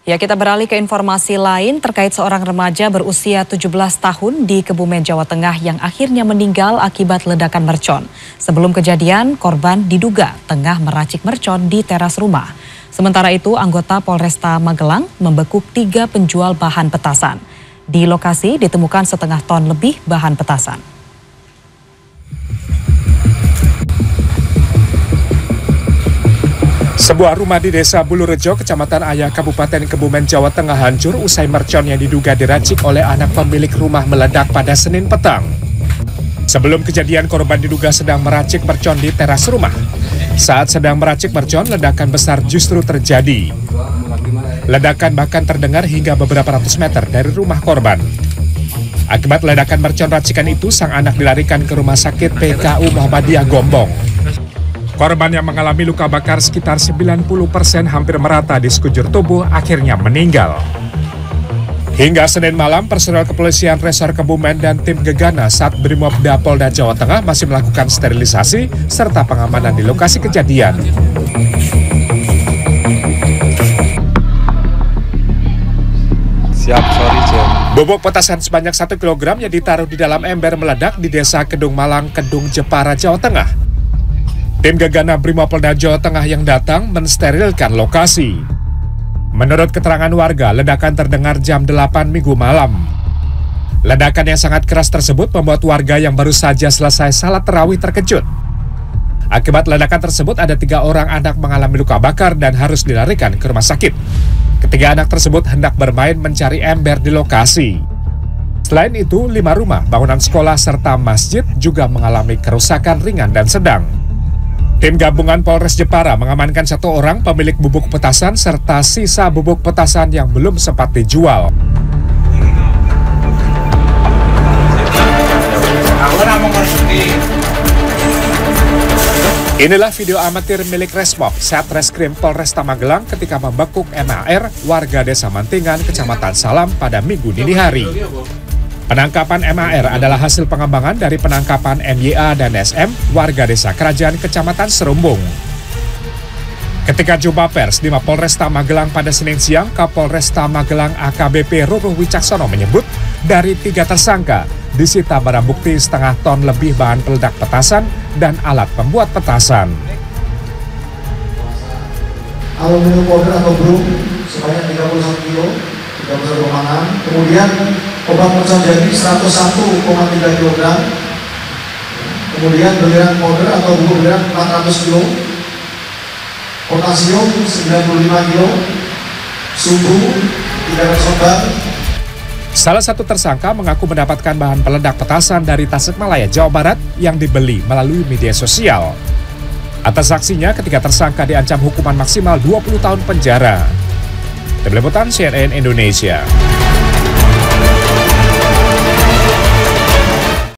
Ya, kita beralih ke informasi lain terkait seorang remaja berusia 17 tahun di Kebumen, Jawa Tengah yang akhirnya meninggal akibat ledakan mercon. Sebelum kejadian, korban diduga tengah meracik mercon di teras rumah. Sementara itu, anggota Polresta Magelang membekuk 3 penjual bahan petasan. Di lokasi ditemukan setengah ton lebih bahan petasan. Sebuah rumah di Desa Bulurejo, Kecamatan Ayah, Kabupaten Kebumen, Jawa Tengah hancur usai mercon yang diduga diracik oleh anak pemilik rumah meledak pada Senin petang. Sebelum kejadian, korban diduga sedang meracik mercon di teras rumah. Saat sedang meracik mercon, ledakan besar justru terjadi. Ledakan bahkan terdengar hingga beberapa ratus meter dari rumah korban. Akibat ledakan mercon racikan itu, sang anak dilarikan ke Rumah Sakit PKU Muhammadiyah Gombong. Korban yang mengalami luka bakar sekitar 90% hampir merata di sekujur tubuh akhirnya meninggal. Hingga Senin malam, personel kepolisian Resor Kebumen dan tim Gegana Satbrimopda Polda Jawa Tengah masih melakukan sterilisasi serta pengamanan di lokasi kejadian. Siap, sorry Jem. Bubuk petasan sebanyak 1 kg yang ditaruh di dalam ember meledak di Desa Kedung Malang, Kedung Jepara, Jawa Tengah. Tim Gegana Brimopolda Jawa Tengah yang datang mensterilkan lokasi. Menurut keterangan warga, ledakan terdengar jam 8 Minggu malam. Ledakan yang sangat keras tersebut membuat warga yang baru saja selesai salat tarawih terkejut. Akibat ledakan tersebut ada 3 orang anak mengalami luka bakar dan harus dilarikan ke rumah sakit. Ketiga anak tersebut hendak bermain mencari ember di lokasi. Selain itu, 5 rumah, bangunan sekolah, serta masjid juga mengalami kerusakan ringan dan sedang. Tim gabungan Polres Jepara mengamankan 1 orang pemilik bubuk petasan serta sisa bubuk petasan yang belum sempat dijual. Inilah video amatir milik Resmob Satreskrim Polresta Magelang ketika membekuk MAR, warga Desa Mantingan, Kecamatan Salam pada Minggu dini hari. Penangkapan MAR adalah hasil pengembangan dari penangkapan MYA dan SM, warga Desa Kerajaan, Kecamatan Serumbung. Ketika jumpa pers di Mapolresta Magelang pada Senin siang, Kapolresta Magelang AKBP Ruruh Wicaksono menyebut dari 3 tersangka disita barang bukti setengah ton lebih bahan peledak petasan dan alat pembuat petasan. Aluminium powder atau brum sebanyak 31 kilo, 31,6. Kemudian obat mercon jadi 101,3 kg. Kemudian belerang powder atau bubuk belerang 400 kg. Potasium 95 kg. Sumbu 300 obat. Salah satu tersangka mengaku mendapatkan bahan peledak petasan dari Tasikmalaya, Jawa Barat yang dibeli melalui media sosial. Atas aksinya, ketiga tersangka diancam hukuman maksimal 20 tahun penjara. Tim Liputan CNN Indonesia.